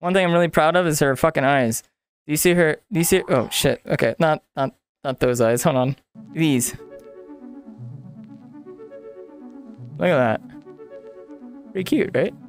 One thing I'm really proud of is her fucking eyes. Do you see her? Do you see? Oh shit. Okay, not those eyes. Hold on. These. Look at that. Pretty cute, right?